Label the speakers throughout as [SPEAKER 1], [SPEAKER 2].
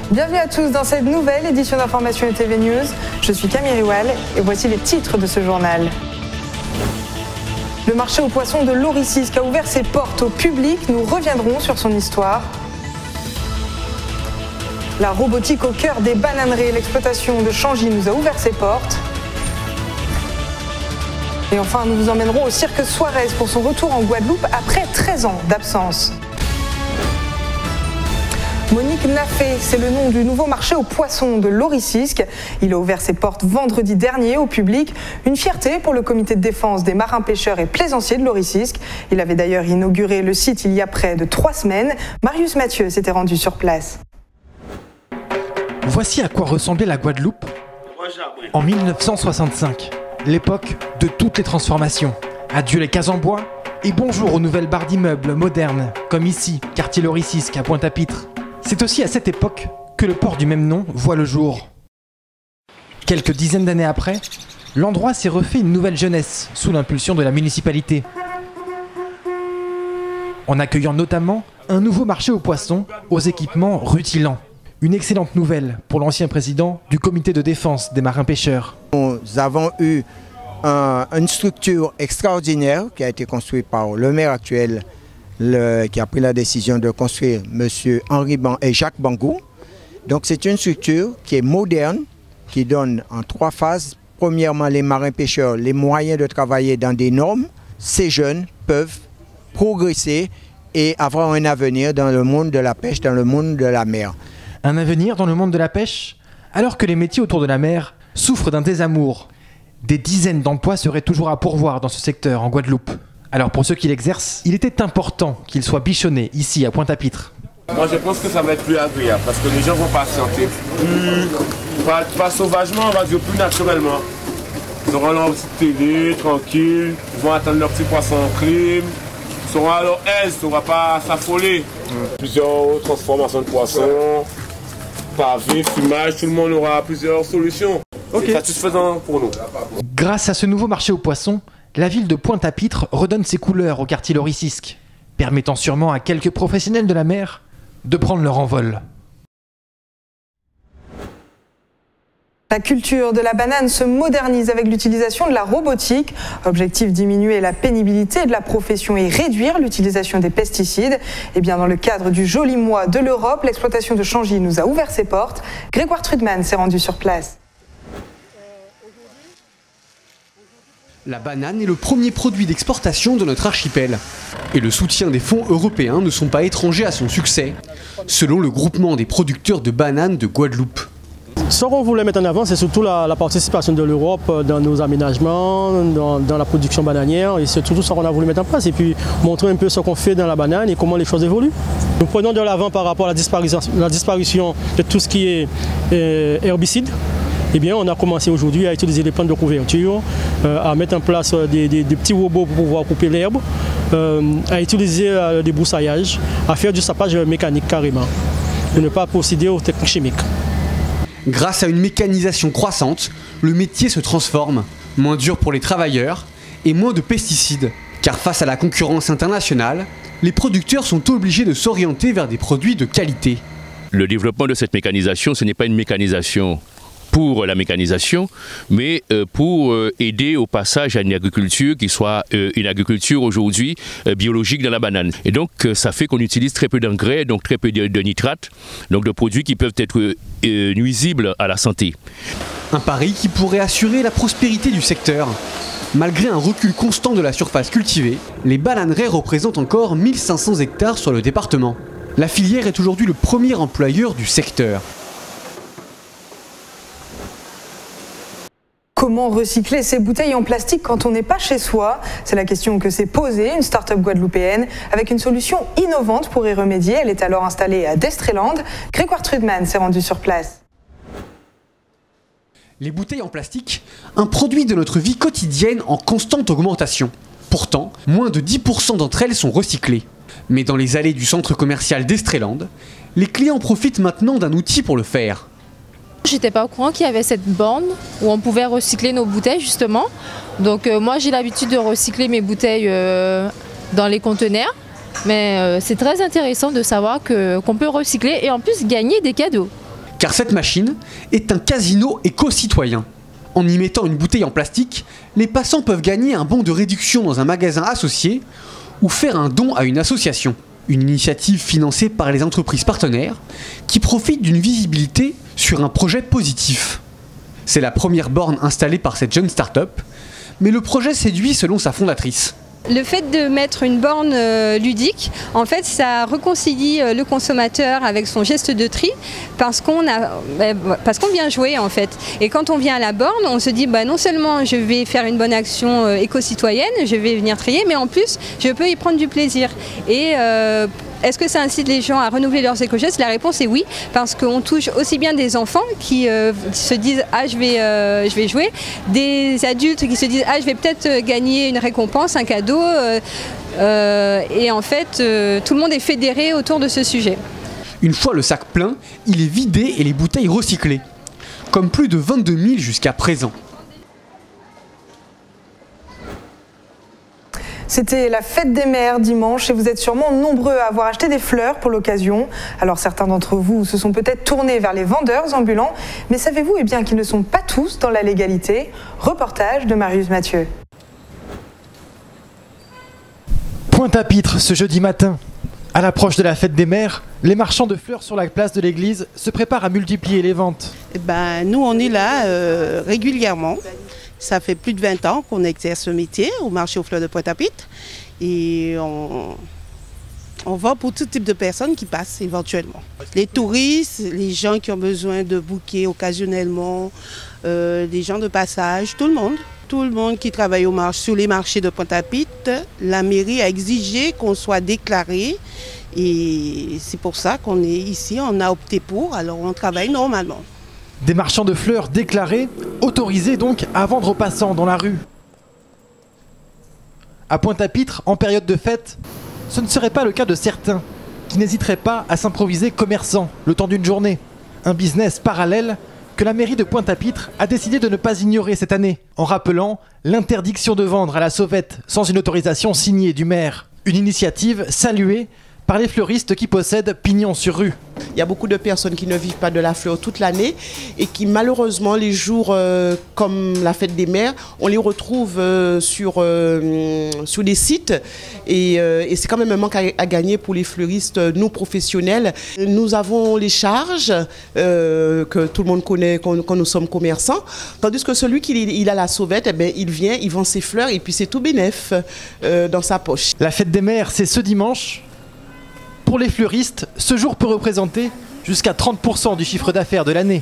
[SPEAKER 1] Bienvenue à tous dans cette nouvelle édition d'Information et TV News. Je suis Camille Riwal et voici les titres de ce journal. Le marché aux poissons de Loricisk a ouvert ses portes au public. Nous reviendrons sur son histoire. La robotique au cœur des bananeries. L'exploitation de Changy nous a ouvert ses portes. Et enfin, nous vous emmènerons au cirque Suarez pour son retour en Guadeloupe après 13 ans d'absence. Monique Nafé, c'est le nom du nouveau marché aux poissons de Loricisk. Il a ouvert ses portes vendredi dernier au public. Une fierté pour le comité de défense des marins pêcheurs et plaisanciers de Loricisk. Il avait d'ailleurs inauguré le site il y a près de 3 semaines. Marius Mathieu s'était rendu sur place.
[SPEAKER 2] Voici à quoi ressemblait la Guadeloupe en 1965. L'époque de toutes les transformations. Adieu les cases en bois et bonjour aux nouvelles barres d'immeubles modernes, comme ici, quartier Loricisk à Pointe-à-Pitre. C'est aussi à cette époque que le port du même nom voit le jour. Quelques dizaines d'années après, l'endroit s'est refait une nouvelle jeunesse sous l'impulsion de la municipalité. En accueillant notamment un nouveau marché aux poissons aux équipements rutilants. Une excellente nouvelle pour l'ancien président du comité de défense des marins pêcheurs.
[SPEAKER 3] Nous avons eu une structure extraordinaire qui a été construite par le maire actuel qui a pris la décision de construire M. Henri et Jacques Bangou. Donc c'est une structure qui est moderne, qui donne en 3 phases. Premièrement, les marins pêcheurs les moyens de travailler dans des normes. Ces jeunes peuvent progresser et avoir un avenir dans le monde de la pêche, dans le monde de la mer.
[SPEAKER 2] Un avenir dans le monde de la pêche, alors que les métiers autour de la mer souffrent d'un désamour. Des dizaines d'emplois seraient toujours à pourvoir dans ce secteur en Guadeloupe. Alors pour ceux qui l'exercent, il était important qu'ils soient bichonnés ici à Pointe-à-Pitre.
[SPEAKER 4] Moi je pense que ça va être plus agréable parce que les gens vont patienter pas sauvagement, on va dire plus naturellement. Ils auront leur petite télé, tranquille, ils vont attendre leur petit poisson en clim. Ils seront à leur aise, on ne va pas s'affoler. Plusieurs transformations de poissons, pavés, fumage, tout le monde aura plusieurs solutions. C'est satisfaisant pour nous.
[SPEAKER 2] Grâce à ce nouveau marché aux poissons, la ville de Pointe-à-Pitre redonne ses couleurs au quartier Loricisk, permettant sûrement à quelques professionnels de la mer de prendre leur envol.
[SPEAKER 1] La culture de la banane se modernise avec l'utilisation de la robotique. Objectif, diminuer la pénibilité de la profession et réduire l'utilisation des pesticides. Et bien dans le cadre du joli mois de l'Europe, l'exploitation de Changy nous a ouvert ses portes. Grégoire Trudman s'est rendu sur place.
[SPEAKER 5] La banane est le premier produit d'exportation de notre archipel. Et le soutien des fonds européens ne sont pas étrangers à son succès, selon le groupement des producteurs de bananes de Guadeloupe.
[SPEAKER 6] Ce qu'on voulait mettre en avant, c'est surtout la participation de l'Europe dans nos aménagements, dans la production bananière. Et c'est tout ça qu'on a voulu mettre en place. Et puis montrer un peu ce qu'on fait dans la banane et comment les choses évoluent. Nous prenons de l'avant par rapport à la disparition de tout ce qui est herbicide. Eh bien, on a commencé aujourd'hui à utiliser des plantes de couverture, à mettre en place des petits robots pour pouvoir couper l'herbe, à utiliser des broussailllages, à faire du sapage mécanique carrément, et ne pas procéder aux techniques chimiques.
[SPEAKER 5] Grâce à une mécanisation croissante, le métier se transforme, moins dur pour les travailleurs et moins de pesticides. Car face à la concurrence internationale, les producteurs sont obligés de s'orienter vers des produits de qualité.
[SPEAKER 7] Le développement de cette mécanisation, ce n'est pas une mécanisation pour la mécanisation, mais pour aider au passage à une agriculture qui soit une agriculture aujourd'hui biologique dans la banane. Et donc ça fait qu'on utilise très peu d'engrais, donc très peu de nitrates, donc de produits qui peuvent être nuisibles à la santé.
[SPEAKER 5] Un pari qui pourrait assurer la prospérité du secteur. Malgré un recul constant de la surface cultivée, les bananeraies représentent encore 1500 hectares sur le département. La filière est aujourd'hui le premier employeur du secteur.
[SPEAKER 1] Comment recycler ces bouteilles en plastique quand on n'est pas chez soi? C'est la question que s'est posée une start-up guadeloupéenne avec une solution innovante pour y remédier. Elle est alors installée à Destreland. Grégoire Trudman s'est rendu sur place.
[SPEAKER 5] Les bouteilles en plastique, un produit de notre vie quotidienne en constante augmentation. Pourtant, moins de 10% d'entre elles sont recyclées. Mais dans les allées du centre commercial d'Estreland, les clients profitent maintenant d'un outil pour le faire.
[SPEAKER 8] J'étais pas au courant qu'il y avait cette borne où on pouvait recycler nos bouteilles justement. Donc moi j'ai l'habitude de recycler mes bouteilles dans les conteneurs. Mais c'est très intéressant de savoir qu'on peut recycler et en plus gagner des cadeaux.
[SPEAKER 5] Car cette machine est un casino éco-citoyen. En y mettant une bouteille en plastique, les passants peuvent gagner un bon de réduction dans un magasin associé ou faire un don à une association. Une initiative financée par les entreprises partenaires qui profitent d'une visibilité sur un projet positif. C'est la première borne installée par cette jeune start-up, mais le projet séduit selon sa fondatrice.
[SPEAKER 9] Le fait de mettre une borne ludique, en fait, ça réconcilie le consommateur avec son geste de tri parce qu'on vient jouer en fait. Et quand on vient à la borne, on se dit non seulement je vais faire une bonne action éco-citoyenne, je vais venir trier, mais en plus je peux y prendre du plaisir. Et est-ce que ça incite les gens à renouveler leurs éco-gestes? La réponse est oui, parce qu'on touche aussi bien des enfants qui se disent « Ah, je vais jouer », des adultes qui se disent « Ah, je vais peut-être gagner une récompense, un cadeau ». Et en fait, tout le monde est fédéré autour de ce sujet.
[SPEAKER 5] Une fois le sac plein, il est vidé et les bouteilles recyclées. Comme plus de 22 000 jusqu'à présent.
[SPEAKER 1] C'était la fête des mères dimanche et vous êtes sûrement nombreux à avoir acheté des fleurs pour l'occasion. Alors certains d'entre vous se sont peut-être tournés vers les vendeurs ambulants, mais savez-vous qu'ils ne sont pas tous dans la légalité? Reportage de Marius Mathieu.
[SPEAKER 2] Pointe-à-Pitre ce jeudi matin. À l'approche de la fête des mères, les marchands de fleurs sur la place de l'église se préparent à multiplier les ventes.
[SPEAKER 10] Nous on est là régulièrement. Ça fait plus de 20 ans qu'on exerce ce métier au marché aux fleurs de Pointe-à-Pitre et on vend pour tout type de personnes qui passent éventuellement. Les touristes, les gens qui ont besoin de bouquets occasionnellement, les gens de passage, tout le monde. Tout le monde qui travaille sur les marchés de Pointe-à-Pitre, la mairie a exigé qu'on soit déclaré et c'est pour ça qu'on est ici, on a opté pour, alors on travaille normalement.
[SPEAKER 2] Des marchands de fleurs déclarés, autorisés donc à vendre aux passants dans la rue. À Pointe-à-Pitre, en période de fête, ce ne serait pas le cas de certains, qui n'hésiteraient pas à s'improviser commerçants le temps d'une journée. Un business parallèle que la mairie de Pointe-à-Pitre a décidé de ne pas ignorer cette année, en rappelant l'interdiction de vendre à la sauvette sans une autorisation signée du maire. Une initiative saluée par les fleuristes qui possèdent pignon sur rue.
[SPEAKER 11] Il y a beaucoup de personnes qui ne vivent pas de la fleur toute l'année et qui malheureusement les jours comme la fête des mères, on les retrouve sur des sites et c'est quand même un manque à gagner pour les fleuristes, nous professionnels. Nous avons les charges que tout le monde connaît quand nous sommes commerçants, tandis que celui qui a la sauvette, il vient, il vend ses fleurs et puis c'est tout bénef dans sa poche.
[SPEAKER 2] La fête des mères, c'est ce dimanche. Pour les fleuristes, ce jour peut représenter jusqu'à 30% du chiffre d'affaires de l'année.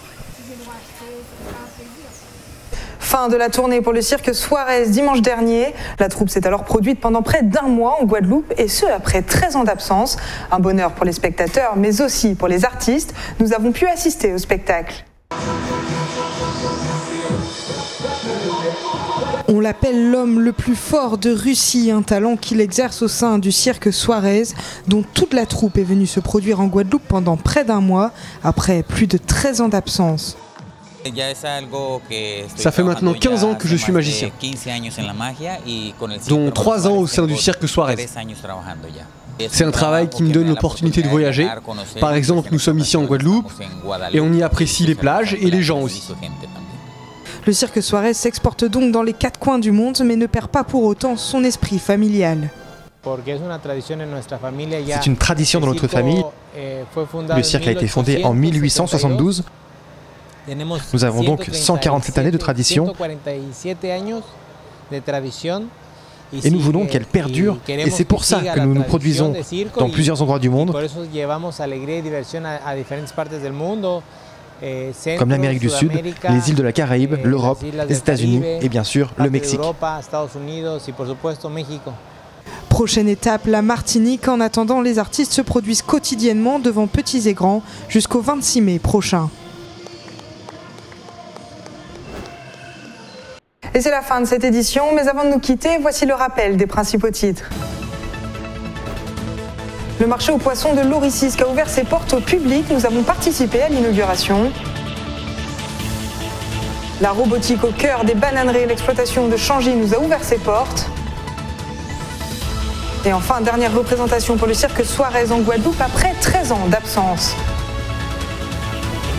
[SPEAKER 1] Fin de la tournée pour le cirque Suarez dimanche dernier. La troupe s'est alors produite pendant près d'un mois en Guadeloupe et ce après 13 ans d'absence. Un bonheur pour les spectateurs mais aussi pour les artistes. Nous avons pu assister au spectacle. On l'appelle l'homme le plus fort de Russie, un talent qu'il exerce au sein du cirque Suarez, dont toute la troupe est venue se produire en Guadeloupe pendant près d'un mois, après plus de 13 ans d'absence.
[SPEAKER 5] Ça fait maintenant 15 ans que je suis magicien, dont 3 ans au sein du cirque Suarez. C'est un travail qui me donne l'opportunité de voyager. Par exemple, nous sommes ici en Guadeloupe et on y apprécie les plages et les gens aussi.
[SPEAKER 1] Le cirque Suarez s'exporte donc dans les 4 coins du monde, mais ne perd pas pour autant son esprit familial.
[SPEAKER 2] C'est une tradition dans notre famille. Le cirque a été fondé en 1872. Nous avons donc 147 années de tradition. Et nous voulons qu'elle perdure, et c'est pour ça que nous nous produisons dans plusieurs endroits du monde, comme l'Amérique du Sud, les îles de la Caraïbe, l'Europe, les États-Unis et bien sûr le Mexique. Prochaine étape, la Martinique. En attendant, les artistes se produisent quotidiennement devant petits et grands jusqu'au 26 mai prochain. Et c'est la fin de cette édition, mais avant de nous quitter, voici le rappel des principaux titres. Le marché aux poissons de Loricis a ouvert ses portes au public. Nous avons participé à l'inauguration. La robotique au cœur des bananeries, l'exploitation de Changy nous a ouvert ses portes. Et enfin, dernière représentation pour le cirque Suarez en Guadeloupe après 13 ans d'absence.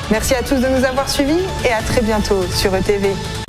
[SPEAKER 1] Merci à tous de nous avoir suivis et à très bientôt sur ETV.